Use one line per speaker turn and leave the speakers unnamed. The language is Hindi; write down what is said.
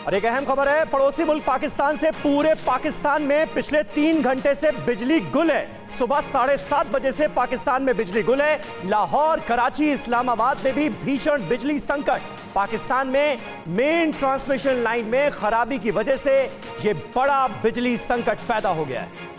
और एक अहम खबर है, पड़ोसी मुल्क पाकिस्तान से पूरे पाकिस्तान में पिछले 3 घंटे से बिजली गुल है। सुबह 7:30 बजे से पाकिस्तान में बिजली गुल है। लाहौर, कराची, इस्लामाबाद में भी भीषण बिजली संकट। पाकिस्तान में मेन ट्रांसमिशन लाइन में खराबी की वजह से यह बड़ा बिजली संकट पैदा हो गया है।